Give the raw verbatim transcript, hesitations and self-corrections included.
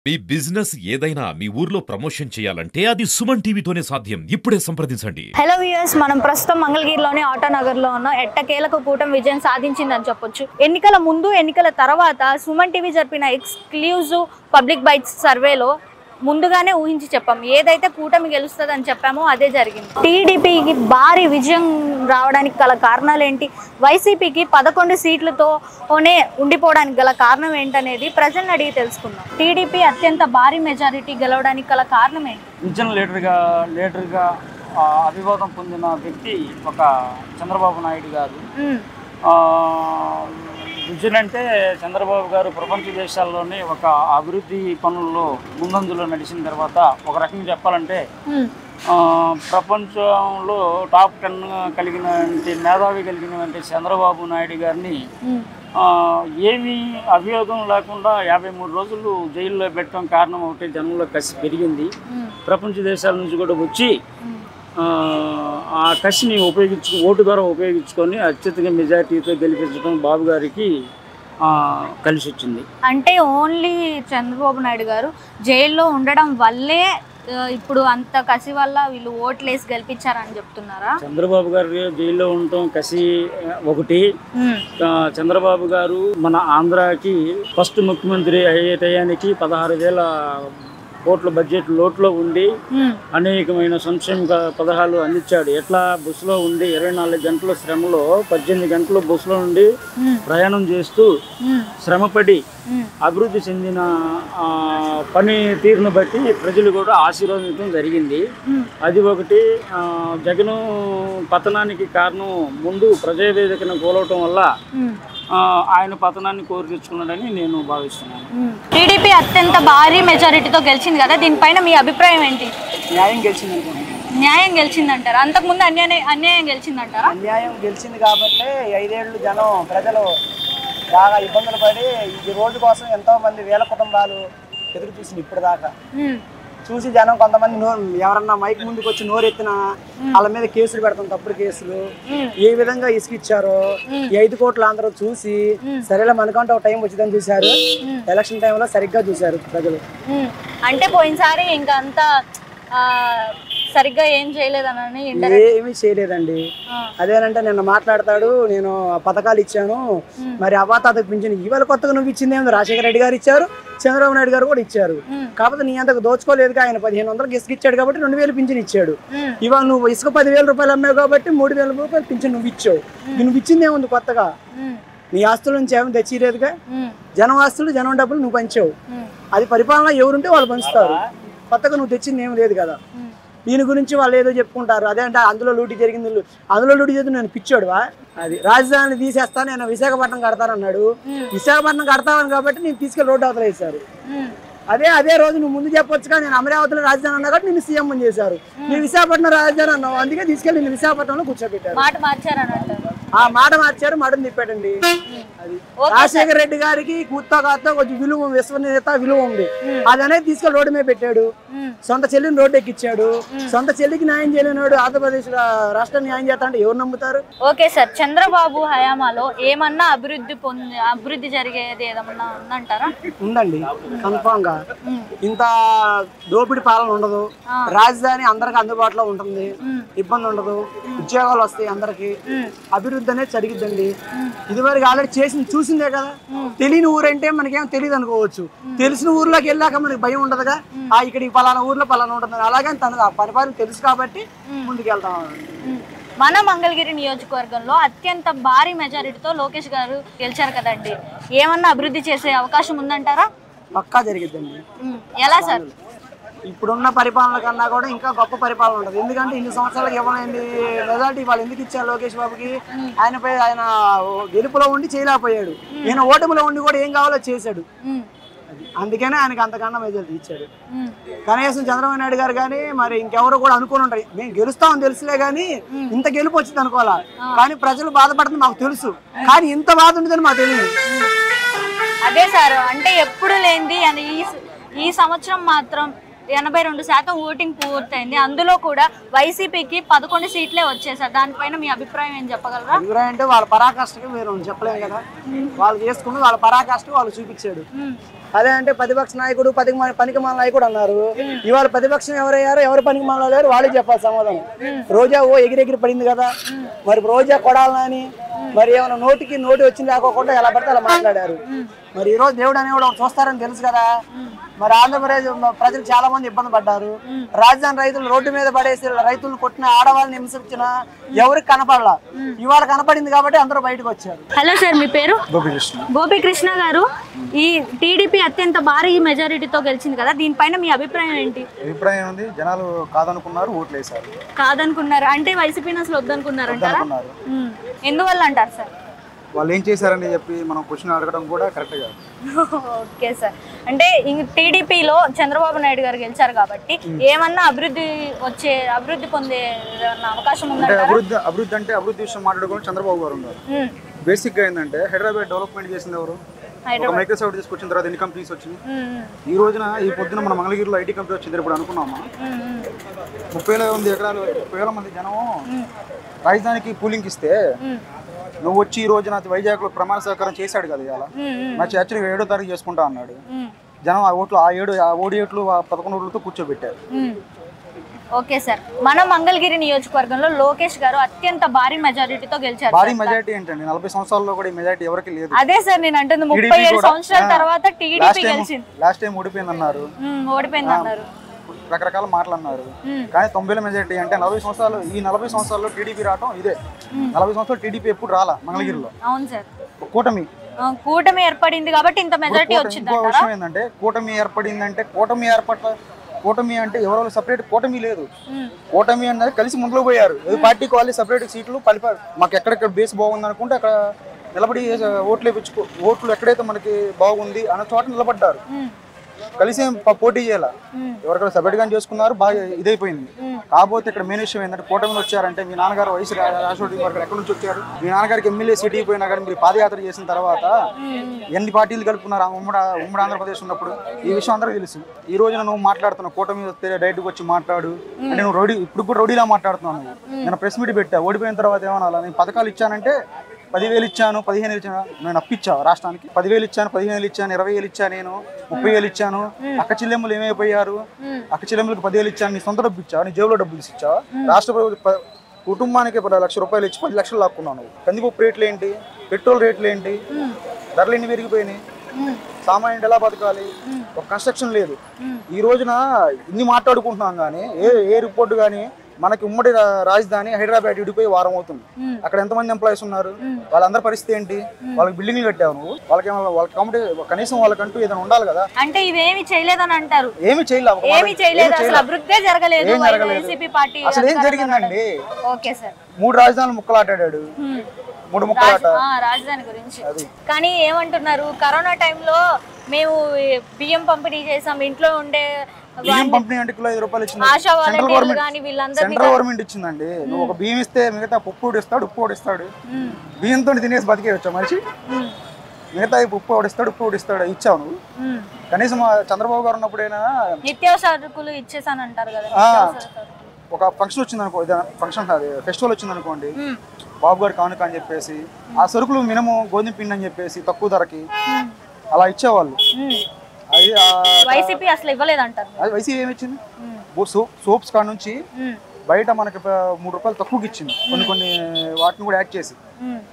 మీ business ఏదైనా మీ ఊర్లో promotion చేయాలంటే అది సుమన్ టీవీతోనే సాధ్యం. ఇప్పుడే సంప్రదించండి. హలో వ్యూయర్స్, మనం ప్రస్తుతం మంగళగిరిలోని ఆటోనగర్లో ఉన్న ఎట్టకేలకు కూటమి విజయం సాధించిందని చెప్పొచ్చు. ఎన్నికల ముందు ఎన్నికల తర్వాత సుమన్ టీవీ జరిపిన ఎక్స్క్లూజివ్ పబ్లిక్ బైట్స్ సర్వేలో ముందుగానే ఊహించి చెప్పాం. ఏదైతే కూటమి గెలుస్తుందని చెప్పామో అదే జరిగింది. టీడీపీకి భారీ విజయం రావడానికి గల కారణాలు ఏంటి, వైసీపీకి పదకొండు సీట్లతోనే ఉండిపోవడానికి గల కారణం ఏంటనేది ప్రజల్ని అడిగి తెలుసుకుందాం. టీడీపీ అత్యంత భారీ మెజారిటీ గెలవడానికి గల కారణం ఏంటి? విజన్ లీడర్గా లీడర్గా అభివాదం పొందిన వ్యక్తి ఒక చంద్రబాబు నాయుడు గారు. విజన్ అంటే చంద్రబాబు గారు ప్రపంచ దేశాల్లోనే ఒక అభివృద్ధి పనుల్లో ముందంజలో నడిచిన తర్వాత ఒక రకంగా చెప్పాలంటే ప్రపంచంలో టాప్ టెన్ కలిగిన మేధావి కలిగిన చంద్రబాబు నాయుడు గారిని ఏమీ అభియోగం లేకుండా యాభై మూడు రోజులు జైల్లో పెట్టడం కారణం ఒకటి జనంలో కసి పెరిగింది. ప్రపంచ దేశాల నుంచి కూడా వచ్చి ఆ కసిని ఉపయోగించు ఓటు ద్వారా ఉపయోగించుకొని అత్యధిక మెజార్టీతో గెలిపించడం బాబు గారికి కలిసి వచ్చింది. అంటే ఓన్లీ చంద్రబాబు నాయుడు గారు జైల్లో ఉండడం వల్లే ఇప్పుడు అంత కసి వల్ల వీళ్ళు ఓట్లేసి గెలిపించారని చెప్తున్నారా? చంద్రబాబు గారు జైల్లో ఉండటం కసి ఒకటి. చంద్రబాబు గారు మన ఆంధ్రాకి ఫస్ట్ ముఖ్యమంత్రి అయ్యే టయానికి పదహారు వేల కోట్ల బడ్జెట్ లోట్లో ఉండి అనేకమైన సంక్షేమ పథకాలు అందించాడు. ఎట్లా బస్సులో ఉండి ఇరవై నాలుగు గంటల శ్రమలో పద్దెనిమిది గంటలు బస్సులో ఉండి ప్రయాణం చేస్తూ శ్రమపడి అభివృద్ధి చెందిన పని తీరును బట్టి ప్రజలు కూడా ఆశీర్వదించడం జరిగింది. అది ఒకటి. జగన్ పతనానికి కారణం ముందు ప్రజావేదికను కూలవటం వల్ల ఆయన పతనాన్ని కోరి తెచ్చుకున్నాడని నేను భావిస్తున్నాను. టీడీపీ అత్యంత భారీ మెజారిటీతో గెలిచింది కదా, దీనిపైన మీ అభిప్రాయం ఏంటి? న్యాయం గెలిచింది అనుకుంటున్నాను. న్యాయం గెలిచిందంటారా? అంతకుముందు అన్యాయం అన్యాయం గెలిచిందంటారా? అన్యాయం గెలిచింది కాబట్టి ఐదేళ్లు జనం ప్రజలు బాగా ఇబ్బందులు పడి ఈ రోజు కోసం ఎంతో మంది వేల కుటుంబాలు ఎదురు చూసింది. ఇప్పుడు దాకా చూసి జనం కొంతమంది నోరు ఎవరన్నా మైక్ ముందుకు వచ్చి నోరెత్తినా వాళ్ళ మీద కేసులు పెడతాం, తప్పుడు కేసులు. ఏ విధంగా ఇసుకిచ్చారో ఈ ఐదు కోట్ల అందరూ చూసి సరేలా మనకంటే ఒక టైం వచ్చిందని చూశారు. ఎలక్షన్ టైంలో సరిగ్గా చూశారు ప్రజలు. అంటే పోయినసారి ఇంకా అంతా సరిగ్గా ఏం చేయలేదని ఏమీ చేయలేదండి. అదేనంటే నిన్న మాట్లాడతాడు, నేను పథకాలు ఇచ్చాను, మరి అవాతాతకు పింఛను ఇవాళ కొత్తగా నువ్వు ఇచ్చింది ఏమో రాజశేఖర రెడ్డి గారు ఇచ్చారు, చంద్రబాబు నాయుడు గారు కూడా ఇచ్చారు. కాకపోతే నీ అంతకు దోచుకోలేదుగా. ఆయన పదిహేను వందలకు ఇసుక ఇచ్చాడు కాబట్టి రెండు వేలు పింఛను ఇచ్చాడు. ఇవాళ నువ్వు ఇసుక పదివేల రూపాయలు అమ్మావు కాబట్టి మూడు వేల రూపాయలు పింఛను నువ్వు ఇచ్చావు. నువ్వు ఇచ్చింది ఏముంది కొత్తగా? నీ ఆస్తుల నుంచి ఏమైనా తెచ్చిరేదుగా. జనం ఆస్తులు జనం డబ్బులు నువ్వు పంచావు. అది పరిపాలన ఎవరుంటే వాళ్ళు పంచుతారు. కొత్తగా నువ్వు తెచ్చింది ఏమి లేదు కదా. దీని గురించి వాళ్ళు ఏదో చెప్పుకుంటారు. అదే అంటే అందులో లూటీ జరిగింది, అందులో లూటీ చేసి నేను పిచ్చోడువా? అది రాజధాని తీసేస్తా, నేను విశాఖపట్నం కడతానన్నాడు. విశాఖపట్నం కడతాను కాబట్టి నేను తీసుకెళ్ళి రోడ్డు అవతల వేశారు. అదే అదే రోజు నువ్వు ముందు చెప్పొచ్చుగా, నేను అమరావతిలో రాజధాని అన్నా కాబట్టి నిన్ను సీఎం చేశారు. నేను విశాఖపట్నం రాజధాని అన్నావు, అందుకే తీసుకెళ్ళి నేను విశాఖపట్నంలో కూర్చోబెట్టారు. ఆ మాట మార్చారు, మడని తిప్పాడండి. అది రాజశేఖర రెడ్డి గారికి కూర్తో కాస్తో కొంచెం విలువ, విశ్వనేత విలువ ఉంది. అది అనేది తీసుకెళ్ళి రోడ్డు మీద పెట్టాడు. సొంత చెల్లిని రోడ్డు ఎక్కిచ్చాడు. సొంత చెల్లికి న్యాయం చేయలేనాడు. ఆంధ్రప్రదేశ్ రాష్ట్రం న్యాయం చేస్తా అంటే ఎవరు నమ్ముతారు? ఓకే సార్, చంద్రబాబు హయామాలో ఏమన్నా అభివృద్ధి పొంది అభివృద్ధి జరిగేది ఏదన్నా ఉందంటారా? ఉందండి, కన్ఫామ్ గా. ఇంత దోపిడి పాలన ఉండదు. రాజధాని అందరికి అందుబాటులో ఉంటుంది, ఇబ్బంది ఉండదు, ఉద్యోగాలు వస్తాయి అందరికి, అభివృద్ధి అనేది జరిగిద్దండి. ఇదివరకు ఆల్రెడీ చేసింది చూసిందే కదా. తెలియని ఊరంటే మనకేం తెలియదు అనుకోవచ్చు. తెలిసిన ఊర్లోకి వెళ్ళాక మనకి భయం ఉండదుగా, ఆ ఇక్కడ పలానా ఊర్లో పలానా ఉంటుంది. అలాగే తనకు ఆ పరిపాలన తెలుసు కాబట్టి ముందుకెళ్తాం. మన మంగళగిరి నియోజకవర్గంలో అత్యంత భారీ మెజారిటీతో లోకేష్ గారు గెలిచారు కదండి, ఏమన్నా అభివృద్ధి చేసే అవకాశం ఉందంటారా? పక్కా జరిగిద్దండి. ఎలా సార్? ఇప్పుడున్న పరిపాలన కన్నా కూడా ఇంకా గొప్ప పరిపాలన ఉంటుంది. ఎందుకంటే ఇన్ని సంవత్సరాలకు ఇవ్వలేండి మెజారిటీ వాళ్ళు ఎందుకు ఇచ్చారు లోకేష్ బాబుకి? ఆయనపై ఆయన గెలుపులో ఉండి చేయలేకపోయాడు, ఈయన ఓటమిలో ఉండి కూడా ఏం కావాలో చేశాడు. అందుకనే ఆయనకి అంతకన్నా మెజారిటీ ఇచ్చాడు. కనీసం చంద్రబాబు నాయుడు గారు కానీ మరి ఇంకెవరు కూడా అనుకుని ఉంటారు, మేము గెలుస్తామని తెలుసులే కానీ ఇంత గెలుపు వచ్చింది అనుకోవాలా. కానీ ప్రజలు బాధపడుతుంది మాకు తెలుసు, కానీ ఇంత బాధ ఉండదని మాకు తెలియదు. అదే సార్, అంటే ఎప్పుడు లేనిది ఈ సంవత్సరం మాత్రం ఎనభై రెండు శాతం ఓటింగ్ పూర్తయింది. అందులో కూడా వైసీపీకి పదకొండు సీట్లే వచ్చేసారు. దానిపైన మీ అభిప్రాయం ఏం చెప్పగలరా? అభిప్రాయం అంటే వాళ్ళ పరాకాష్ఠకి మీరు చెప్పలేము కదా. వాళ్ళు చేసుకుని వాళ్ళ పరాకాష్ఠకి వాళ్ళు చూపించాడు. అదే అంటే ప్రతిపక్ష నాయకుడు పది పనికిమాల నాయకుడు అన్నారు. ఇవాళ ప్రతిపక్షం ఎవరయ్యారో ఎవరు పనికిమాల లేరు వాళ్ళే చెప్పాలి సమాధానం. రోజా ఓ ఎగిరెగిరి పడింది కదా, మరి రోజా కొడాలని మరి ఏమైనా నోటికి నోటి వచ్చింది లేకోకుండా ఎలా పడితే అలా మాట్లాడారు. మరి ఈ రోజు దేవుడు అనేవాడు చూస్తారని తెలుసు కదా. మరి ఆంధ్రప్రదేశ్ ప్రజలు చాలా మంది ఇబ్బంది పడ్డారు. రాజధాని రైతులు రోడ్డు మీద పడేసి రైతులు కొట్టిన ఆడవాళ్ళని హింసించిన ఎవరికి కనపడలా, ఇవాళ కనపడింది కాబట్టి అందరూ బయటకు వచ్చారు. హలో సార్, మీ పేరు? గోపికృష్ణ. గోపికృష్ణ గారు, ఈ టీడీపీ అత్యంత భారీ మెజారిటీతో గెలిచింది కదా, దీనిపైన మీ అభిప్రాయం ఏంటి? అభిప్రాయం ఉంది, జనాలు కాదనుకున్నారు, ఓట్లు వేశారు. కాదనుకున్నారు అంటే వైసీపీని అసలు వద్దనుకున్నారు అంటారా? ఎందువల్ల అంటారు సార్? వాళ్ళు ఏం చేశారని చెప్పి మనం క్వశ్చన్ అడగడం కూడా కరెక్ట్ కాదు. ఓకే సార్, అంటే టీడీపీలో చంద్రబాబు నాయుడు గారు గెలిచారు కాబట్టి ఏమన్నా అభివృద్ధి వచ్చే అభివృద్ధి పొందే అవకాశం ఉందంటే అభివృద్ధి అభివృద్ధి అంటే అభివృద్ధి విషయం మాట్లాడుకోవడం చంద్రబాబు గారు ఉన్నారు. బేసిక్ గా ఏంటంటే హైదరాబాద్ డెవలప్మెంట్ చేసింది ఎవరు? మైక్రోసాఫ్ట్ తీసుకొచ్చిన తర్వాత ఎన్ని కంపెనీస్ వచ్చింది? ఈ రోజున ఈ పొద్దున మన మంగళగిరిలో ఐటీ కంపెనీ వచ్చింది. ఇప్పుడు అనుకున్నామా ముప్పై వేల మంది ఎకరాలు ముప్పై వేల మంది జనం రాజధానికి కూలింగ్ ఇస్తే నువ్వు వచ్చి ఈ రోజున వైజాగ్ లో ప్రమాణ సహకారం చేశాడు కదా ఇవాళ. మంచి యాక్చువల్గా ఏడో తారీఖు చేసుకుంటా అన్నాడు. జనం ఆ ఓట్లు ఆ ఏడు ఆ ఓడి ఓట్లు పదకొండు ఓట్లతో కూర్చోబెట్టారు. ఓకే సార్, మన మంగళగిరి నియోజకవర్గంలో లోకేష్ గారు అత్యంత భారీ మెజారిటీతో గెలిచారు. భారీ మెజారిటీ ఏంటండి? నలభై సంవత్సరాల్లో కూడా ఈ మెజారిటీ ఎవరికి లేదు. అదే సార్ నేను అంటుంది, ముప్పై ఏడు సంవత్సరాల తర్వాత టీడీపీ గెలిచింది. లాస్ట్ టైం ఓడిపోయింది అన్నారు, ఓడిపోయింది అన్నారు, రకరకాల మాటలు అన్నారు. కానీ తొంభై మెజారిటీ అంటే నలభై సంవత్సరాలు ఈ నలభై సంవత్సరాల్లో టీడీపీ రావడం ఇదే. నలభై సంవత్సరాలు టీడీపీ ఎప్పుడు రాలా మంగళగిరిలో. అవును సార్, కూటమి కూటమి ఏర్పడింది కాబట్టి ఇంత మెజారిటీ వచ్చింది. ఇంకో విషయం ఏంటంటే కూటమి ఏర్పడిందంటే కూటమి ఏర్పట్ల కూటమి అంటే ఎవరో సపరేట్ కూటమి లేదు. కూటమి అనేది కలిసి ముందుకు పోయారు. పార్టీకి వాళ్ళు సపరేట్ సీట్లు పలిపారు. మాకు ఎక్కడెక్కడ బేస్ బాగుంది అనుకుంటే అక్కడ నిలబడి ఓట్లు వేయించుకో ఓట్లు ఎక్కడైతే మనకి బాగుంది అన్న చోట నిలబడ్డారు. కలిసి పోటీ చేయాల ఎవరికైనా సపరేట్ గా చేసుకున్నారు, బాగా ఇదైపోయింది. కాకపోతే ఇక్కడ మెయిన్ విషయం ఏంటంటే కూటమిలో వచ్చారంటే మీ నాన్నగారు వయసు రాజశేఖర గారు ఎక్కడి నుంచి వచ్చారు? మీ నాన్నగారికి ఎమ్మెల్యే సీట్ అయిపోయినా కానీ మీరు పాదయాత్ర చేసిన తర్వాత ఎన్ని పార్టీలు కలుపుకున్నారు ఉమ్మడి ఉమ్మడి ఆంధ్రప్రదేశ్ ఉన్నప్పుడు? ఈ విషయం అందరికీ తెలుసు. ఈ రోజున నువ్వు మాట్లాడుతున్నావు కూటమి వస్తే డైరెక్ట్గా వచ్చి మాట్లాడు అంటే నువ్వు రౌడీ ఇప్పుడు కూడా రౌడీలా మాట్లాడుతున్నావు. నేను ప్రెస్ మీట్ పెట్టా, ఓడిపోయిన తర్వాత ఏమన్నా నేను పథకాలు ఇచ్చానంటే పదివేలు ఇచ్చాను పదిహేను ఇచ్చాను నేను అప్పిచ్చావు రాష్ట్రానికి. పదివేలు ఇచ్చాను పదిహేను వేలు ఇచ్చాను ఇరవై వేలు ఇచ్చాను నేను ముప్పై వేలు ఇచ్చాను. అక్క చెల్లెమ్మలు ఏమైపోయారు? అక్క చెల్లెమ్మలకు పదివేలు ఇచ్చాను. నీ సొంత డబ్బు ఇచ్చావు, నీ జేబులో డబ్బులు ఇచ్చావా? రాష్ట్ర ప్రభుత్వ కుటుంబానికి పది లక్షల రూపాయలు ఇచ్చి పది లక్షలు లాక్కున్నాను. కందిపప్పు రేట్లు ఏంటి? పెట్రోల్ రేట్లు ఏంటి? ధరలు ఎన్ని పెరిగిపోయినాయి? సామాన్యుడు ఎలా బతకాలి? ఒక కన్స్ట్రక్షన్ లేదు. ఈ రోజున ఇన్ని మాట్లాడుకుంటున్నాం కానీ ఏ ఏ రిపోర్టు కానీ మనకి ఉమ్మడి రాజధాని హైదరాబాద్ విడిపోయి వారం అవుతుంది. అక్కడ ఎంతమంది ఎంప్లాయీస్ ఉన్నారు? వాళ్ళందరి పరిస్థితి ఏంటి? వాళ్ళకి బిల్డింగ్లు కట్టావు నువ్వు, వాళ్ళకి వాళ్ళకి కాంపిటీ కనీసం వాళ్ళకంటూ ఏదైనా ఉండాలి కదా. అంటే ఇవేమి చేయలేదని అంటారు. ఏమి చేయలేదు, ఏమి చేయలేదు, అసలు అభివృద్ధి జరగలేదు. అసలు ఏం జరిగిందండి? ఓకే సార్, మూడు రాజధానులు ముక్కలాటాడు. మూడు ముక్కలాట రాజధాని గురించి. కానీ ఏమంటున్నారు, కరోనా టైంలో మేము బియ్యం పంపిణీ చేసాం, ఇంట్లో ఉండే బియ్యం పంపిణీ అంటే కిలో ఐదు రూపాయలు ఇచ్చింది సెంట్రల్ గవర్నమెంట్ ఇచ్చిందండి. నువ్వు ఒక బియ్యం ఇస్తే మిగతా ఉప్పు ఓడిస్తాడు ఉప్పు ఓడిస్తాడు బియ్యంతో తినేసి బతికే వచ్చావు మనిషి. మిగతా ఉప్పు ఓడిస్తాడు ఉప్పు ఓడిస్తాడు ఇచ్చావు నువ్వు. కనీసం చంద్రబాబు గారు ఉన్నప్పుడైనా నిత్యావసరాలు ఇచ్చేసాను అంటారు కదా. ఒక ఫంక్షన్ వచ్చింది అనుకో, ఫంక్షన్ కాదు ఫెస్టివల్ వచ్చింది అనుకోండి, బాబు గారు కానుక అని చెప్పేసి ఆ సరుకులు మినిమం గోధుమ పిండి అని చెప్పేసి తక్కువ ధరకి అలా ఇచ్చేవాళ్ళు. అది వైసీపీ అసలు ఇవ్వలేదు అంటారు. అది వైసీపీ ఏమి ఇచ్చింది? సోప్స్ కాడ నుంచి బయట మనకి మూడు రూపాయలు తక్కువకి ఇచ్చింది, కొన్ని కొన్ని వాటిని కూడా యాడ్ చేసి.